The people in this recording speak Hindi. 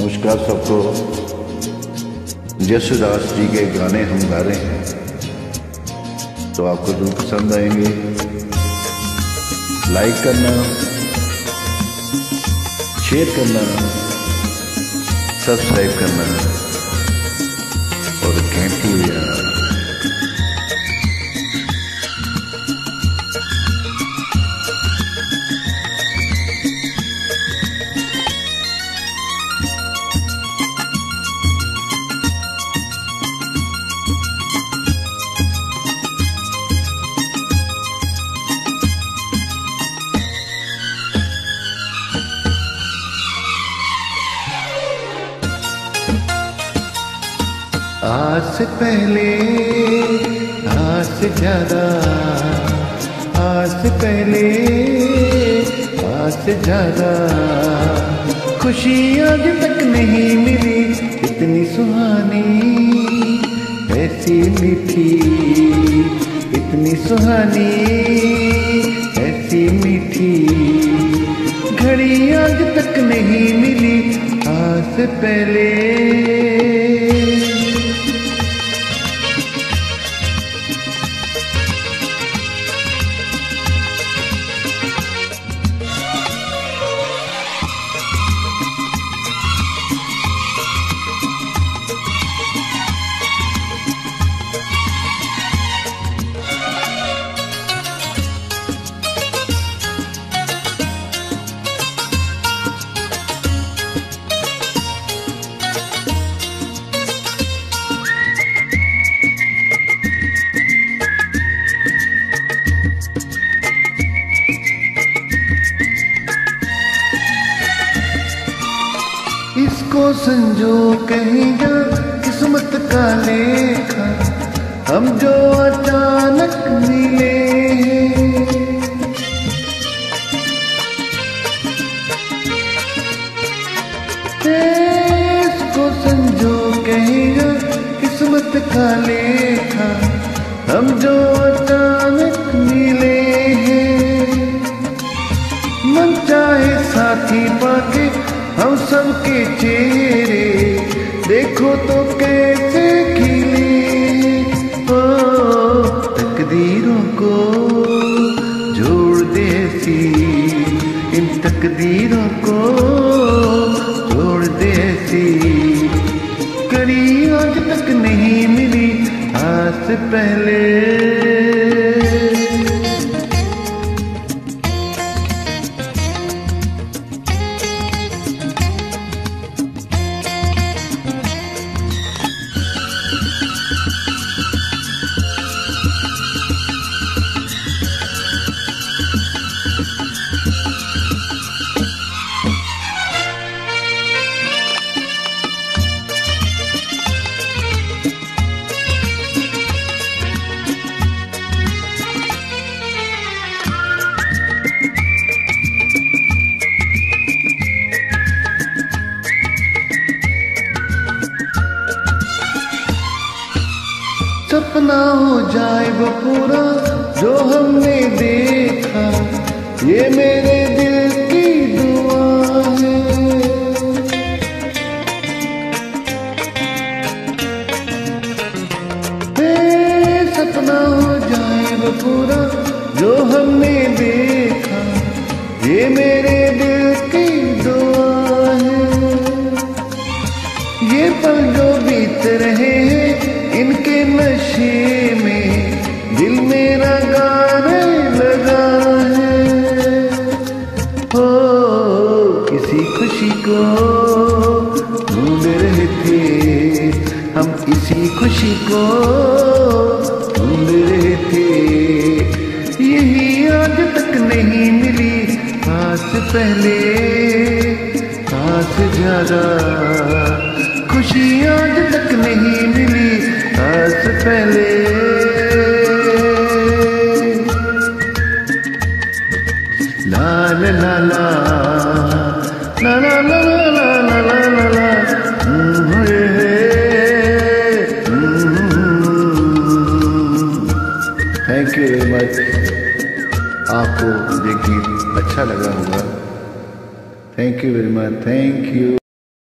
नमस्कार सबको। जसदास जी के गाने हम गा रहे हैं तो आपको जरूर पसंद आएंगे। लाइक करना, शेयर करना, सब्सक्राइब करना और घंटी बजाना। आज से पहले, आज से ज्यादा, आज से पहले, आज से ज्यादा खुशी आज तक नहीं मिली। इतनी सुहानी, ऐसी मीठी, इतनी सुहानी, ऐसी मीठी घड़ी आज तक नहीं मिली। आज से पहले इसको संजो कहेगा किस्मत का लेखा, हम जो अचानक मिले हैं। इसको संजो कहेगा किस्मत का लेखा, हम जो अचानक मिले हैं। मन चाहे साथी पाके हम सबके चेहरे देखो तो कैसे खिले। ओ तकदीरों को जोड़ दे ऐसी, इन तकदीरों को जोड़ दे ऐसी कड़ी आज तक नहीं मिली। आज से पहले सपना हो जाए वो पूरा जो हमने देखा, ये मेरे दिल की दुआ है। सपना हो जाए वो पूरा जो हमने देखा, ये मेरे दिल की दुआ है। ये पल जो बीत रहे हैं इनके नशे में दिल मेरा गाने लगा है। हो किसी खुशी को ढूंढ रहे थे हम, इसी खुशी को ढूंढ रहे थे। यही आज तक नहीं मिली। आज से पहले, आज से ज्यादा खुशी आज तक नहीं मिली। आज से पहले ला ला ला ला ला ला ला ला ला ला ला ला। Thank you very much. आपको ये गीत अच्छा लगा होगा। Thank you very much. Thank you.